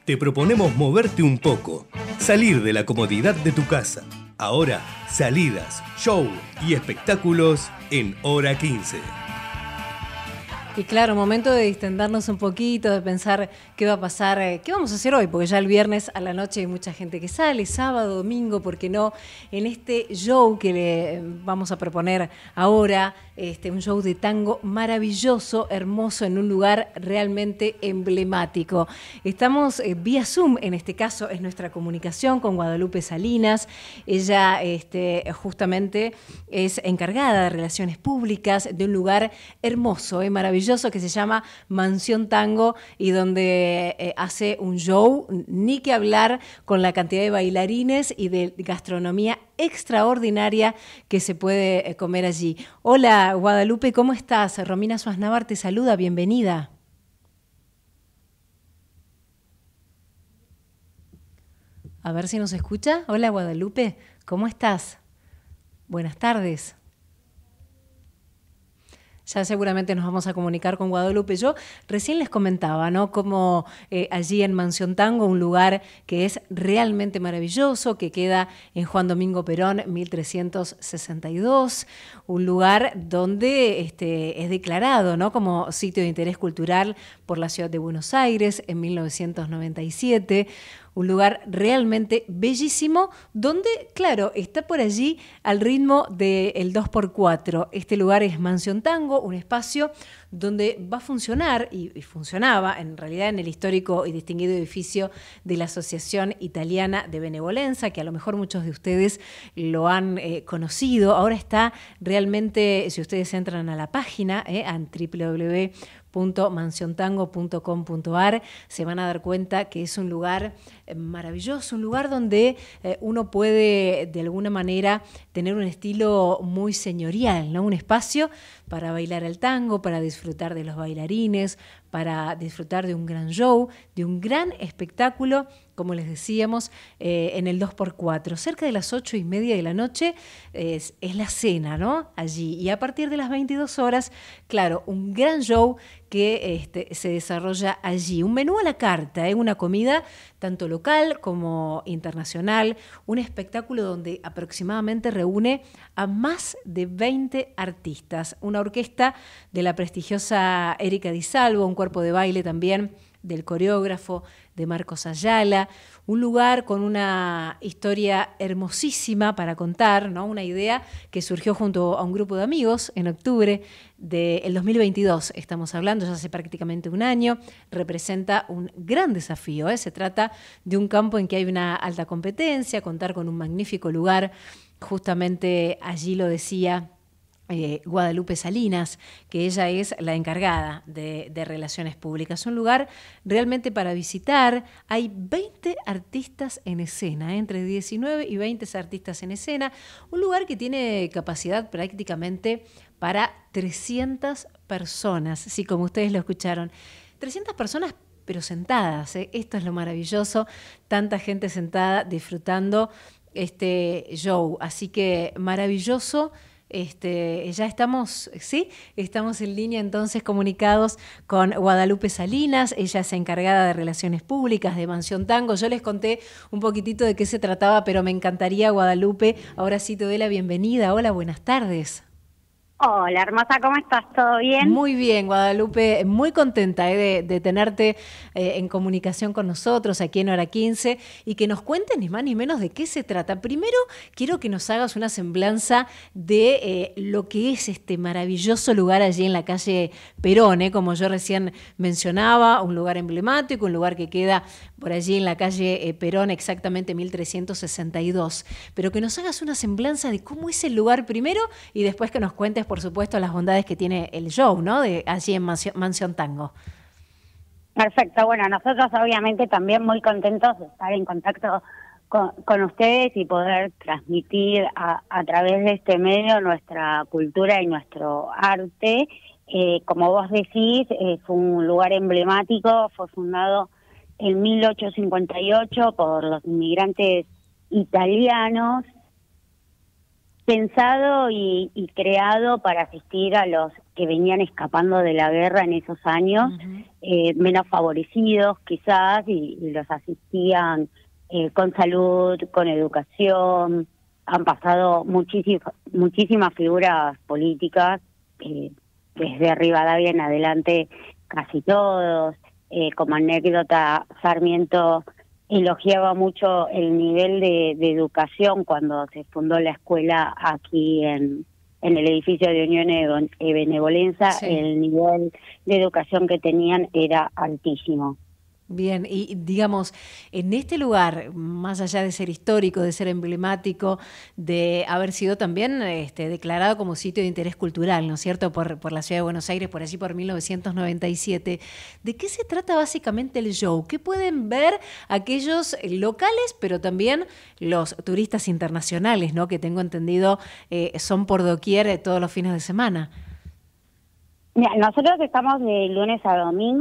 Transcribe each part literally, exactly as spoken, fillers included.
te proponemos moverte un poco, salir de la comodidad de tu casa. Ahora, salidas, show y espectáculos en Hora quince. Y claro, momento de distendernos un poquito, de pensar qué va a pasar, eh, qué vamos a hacer hoy, porque ya el viernes a la noche hay mucha gente que sale, sábado, domingo, ¿por qué no? En este show que le vamos a proponer ahora, este, un show de tango maravilloso, hermoso, en un lugar realmente emblemático. Estamos eh, vía Zoom, en este caso es nuestra comunicación con Guadalupe Salinas. Ella este, justamente es encargada de relaciones públicas de un lugar hermoso, eh, maravilloso, que se llama Mansión Tango y donde eh, hace un show, ni que hablar, con la cantidad de bailarines y de gastronomía extraordinaria que se puede eh, comer allí. Hola Guadalupe, ¿cómo estás? Romina Suaznavar te saluda, bienvenida. A ver si nos escucha. Hola Guadalupe, ¿cómo estás? Buenas tardes. Ya seguramente nos vamos a comunicar con Guadalupe. Yo recién les comentaba, ¿no? Como eh, allí en Mansión Tango, un lugar que es realmente maravilloso, que queda en Juan Domingo Perón, mil trescientos sesenta y dos, un lugar donde este, es declarado, ¿no? Como sitio de interés cultural por la ciudad de Buenos Aires en mil novecientos noventa y siete. Un lugar realmente bellísimo, donde, claro, está por allí al ritmo del dos por cuatro. Este lugar es Mansión Tango, un espacio donde va a funcionar, y, y funcionaba en realidad en el histórico y distinguido edificio de la Asociación Italiana de Benevolencia, que a lo mejor muchos de ustedes lo han eh, conocido. Ahora está realmente, si ustedes entran a la página, eh, a doble u doble u doble u punto mansión tango punto com punto a r, se van a dar cuenta que es un lugar maravilloso, un lugar donde eh, uno puede de alguna manera tener un estilo muy señorial, ¿no? Un espacio para bailar el tango, para disfrutar de los bailarines, para disfrutar de un gran show, de un gran espectáculo, como les decíamos, eh, en el dos por cuatro. Cerca de las ocho y media de la noche es, es la cena, ¿no? Allí. Y a partir de las veintidós horas, claro, un gran show que este, se desarrolla allí. Un menú a la carta, ¿eh? Una comida tanto local como internacional, un espectáculo donde aproximadamente reúne a más de veinte artistas, una orquesta de la prestigiosa Erika Di Salvo, un cuerpo de baile también del coreógrafo de Marcos Ayala, un lugar con una historia hermosísima para contar, ¿no? Una idea que surgió junto a un grupo de amigos en octubre del dos mil veintidós, estamos hablando ya hace prácticamente un año, representa un gran desafío, ¿eh? Se trata de un campo en que hay una alta competencia, contar con un magnífico lugar, justamente allí lo decía Eh, Guadalupe Salinas, que ella es la encargada de, de Relaciones Públicas. Un lugar realmente para visitar. Hay veinte artistas en escena, ¿eh? Entre diecinueve y veinte artistas en escena. Un lugar que tiene capacidad prácticamente para trescientas personas, sí, como ustedes lo escucharon. trescientas personas, pero sentadas, ¿eh? Esto es lo maravilloso. Tanta gente sentada disfrutando este show. Así que maravilloso. Este, ya estamos, sí, estamos en línea entonces comunicados con Guadalupe Salinas. Ella es encargada de Relaciones Públicas de Mansión Tango. Yo les conté un poquitito de qué se trataba, pero me encantaría, Guadalupe, ahora sí te doy la bienvenida. Hola, buenas tardes. Hola, hermosa, ¿cómo estás? ¿Todo bien? Muy bien, Guadalupe, muy contenta eh, de, de tenerte eh, en comunicación con nosotros aquí en Hora quince y que nos cuentes ni más ni menos de qué se trata. Primero, quiero que nos hagas una semblanza de eh, lo que es este maravilloso lugar allí en la calle Perón, eh, como yo recién mencionaba, un lugar emblemático, un lugar que queda por allí en la calle eh, Perón, exactamente mil trescientos sesenta y dos. Pero que nos hagas una semblanza de cómo es el lugar primero y después que nos cuentes, por supuesto, las bondades que tiene el show, ¿no? De allí en Mansión, Mansión Tango. Perfecto. Bueno, nosotros obviamente también muy contentos de estar en contacto con, con ustedes y poder transmitir a, a través de este medio nuestra cultura y nuestro arte. Eh, como vos decís, es un lugar emblemático, fue fundado en mil ochocientos cincuenta y ocho por los inmigrantes italianos, pensado y, y creado para asistir a los que venían escapando de la guerra en esos años, uh-huh. eh, menos favorecidos quizás, y, y los asistían eh, con salud, con educación. Han pasado muchísimas muchísimas figuras políticas, eh, desde Rivadavia en adelante casi todos. Eh, como anécdota, Sarmiento elogiaba mucho el nivel de, de educación cuando se fundó la escuela aquí en, en el edificio de Unión y Benevolencia. Sí. El nivel de educación que tenían era altísimo. Bien, y digamos, en este lugar, más allá de ser histórico, de ser emblemático, de haber sido también este, declarado como sitio de interés cultural, ¿no es cierto?, por, por la Ciudad de Buenos Aires, por allí por mil novecientos noventa y siete, ¿de qué se trata básicamente el show? ¿Qué pueden ver aquellos locales, pero también los turistas internacionales, ¿no?, que tengo entendido eh, son por doquier eh, todos los fines de semana? Mira, nosotros estamos de lunes a domingo.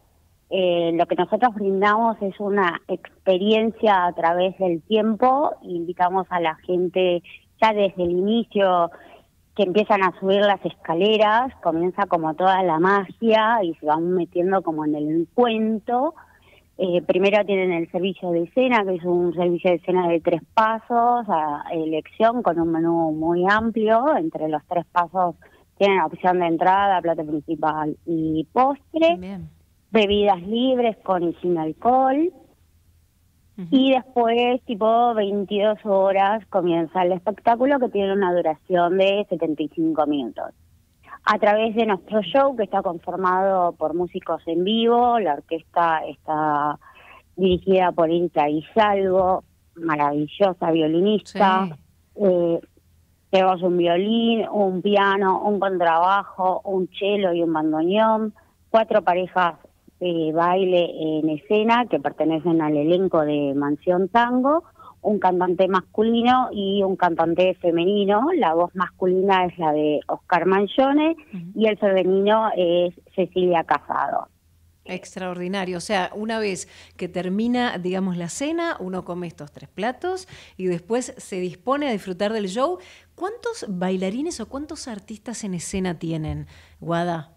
Eh, lo que nosotros brindamos es una experiencia a través del tiempo. Invitamos a la gente ya desde el inicio, que empiezan a subir las escaleras, comienza como toda la magia y se van metiendo como en el cuento. Eh, primero tienen el servicio de cena, que es un servicio de cena de tres pasos, a elección, con un menú muy amplio. Entre los tres pasos tienen opción de entrada, plato principal y postre. Bien. Bebidas libres con y sin alcohol. Uh-huh. Y después, tipo veintidós horas, comienza el espectáculo, que tiene una duración de setenta y cinco minutos. A través de nuestro show, que está conformado por músicos en vivo, la orquesta está dirigida por Inta Hidalgo, maravillosa violinista. Sí. Eh, tenemos un violín, un piano, un contrabajo, un cello y un bandoneón, cuatro parejas de baile en escena que pertenecen al elenco de Mansión Tango, un cantante masculino y un cantante femenino. La voz masculina es la de Oscar Mangione, uh-huh. y el femenino es Cecilia Casado. Extraordinario, o sea, una vez que termina, digamos, la cena, uno come estos tres platos y después se dispone a disfrutar del show. ¿Cuántos bailarines o cuántos artistas en escena tienen, Guada?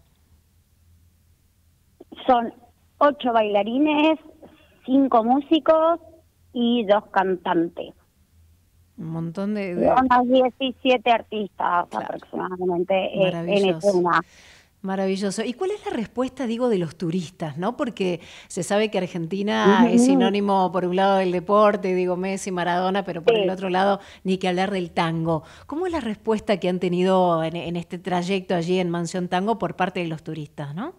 Son ocho bailarines, cinco músicos y dos cantantes. Un montón de... de... Unos diecisiete artistas, claro, aproximadamente en escena. Maravilloso. ¿Y cuál es la respuesta, digo, de los turistas, no? Porque se sabe que Argentina uh-huh. es sinónimo, por un lado, del deporte, digo, Messi, Maradona, pero por sí. el otro lado, ni que hablar del tango. ¿Cómo es la respuesta que han tenido en, en este trayecto allí en Mansión Tango por parte de los turistas, no?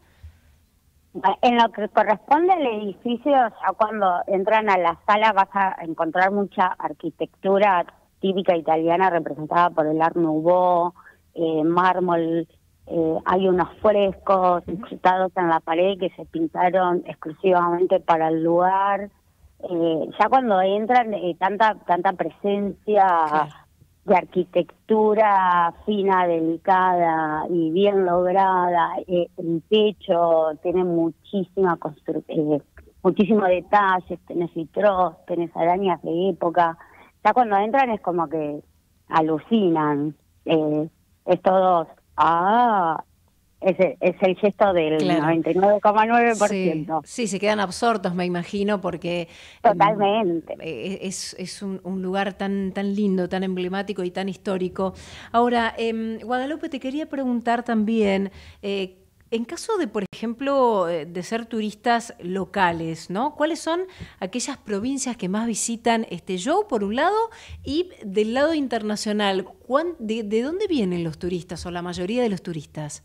En lo que corresponde al edificio, ya cuando entran a la sala vas a encontrar mucha arquitectura típica italiana representada por el Art Nouveau, eh, mármol, eh, hay unos frescos incrustados en la pared que se pintaron exclusivamente para el lugar. Eh, ya cuando entran, eh, tanta tanta presencia... Claro. de arquitectura fina, delicada y bien lograda. Eh, el techo tiene muchísima constru eh, muchísimos detalles, tenés vitros, tenés arañas de época. Ya cuando entran es como que alucinan. Eh, es todo, ah, es, es el gesto del claro. noventa y nueve coma nueve por ciento. Sí, sí, se quedan absortos, me imagino, porque... Totalmente. Eh, es es un, un lugar tan, tan lindo, tan emblemático y tan histórico. Ahora, eh, Guadalupe, te quería preguntar también... Eh, En caso de, por ejemplo, de ser turistas locales, ¿no? ¿Cuáles son aquellas provincias que más visitan este show, por un lado, y del lado internacional? ¿De, de dónde vienen los turistas o la mayoría de los turistas?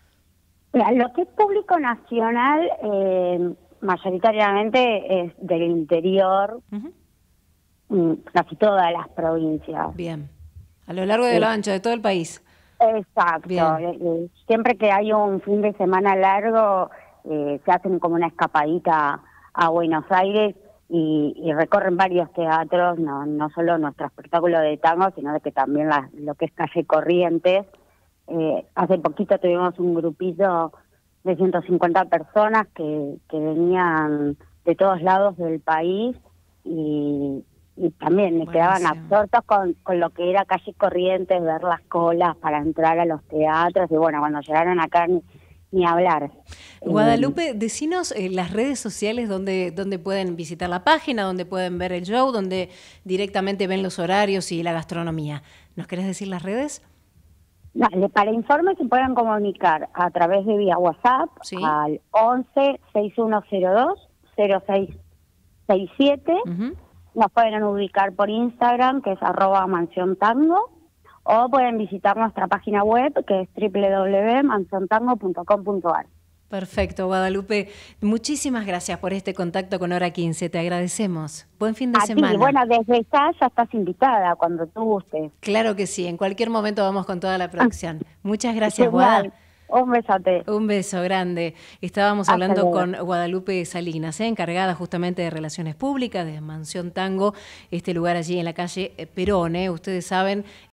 Lo que es público nacional, eh, mayoritariamente es del interior, uh-huh. casi todas las provincias. Bien, a lo largo de sí. lo ancho de todo el país. Exacto. Bien. Siempre que hay un fin de semana largo, eh, se hacen como una escapadita a Buenos Aires y, y recorren varios teatros, no no solo nuestro espectáculo de tango, sino de que también la, lo que es Calle Corrientes. Eh, hace poquito tuvimos un grupito de ciento cincuenta personas que, que venían de todos lados del país y, y también me quedaban absortos con, con lo que era calle Corrientes, ver las colas para entrar a los teatros, y bueno, cuando llegaron acá ni, ni hablar. Guadalupe, decinos eh, las redes sociales donde, donde pueden visitar la página, donde pueden ver el show, donde directamente ven los horarios y la gastronomía. ¿Nos querés decir las redes? Vale, para informes se pueden comunicar a través de vía WhatsApp, ¿sí?, al once, sesenta y uno cero dos, cero seis seis siete. Uh-huh. Nos pueden ubicar por Instagram, que es arroba mansión tango, o pueden visitar nuestra página web, que es doble u doble u doble u punto mansión tango punto com punto a r. Perfecto, Guadalupe. Muchísimas gracias por este contacto con Hora quince. Te agradecemos. Buen fin de a semana. Ti. Bueno, desde ya ya estás invitada cuando tú gustes. Claro que sí. En cualquier momento vamos con toda la producción. Muchas gracias, Guada. Un besote. Un beso grande. Estábamos Hasta hablando luego. con Guadalupe Salinas, ¿eh? encargada justamente de Relaciones Públicas de Mansión Tango, este lugar allí en la calle Perón. ¿eh? Ustedes saben,